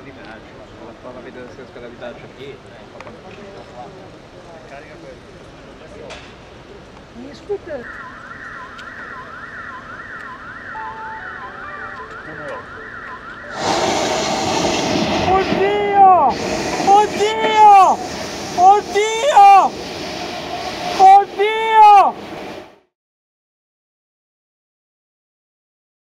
viaggio, la vita del sesco da viaggio qui. Carica quello. Mi scooter. 1 euro.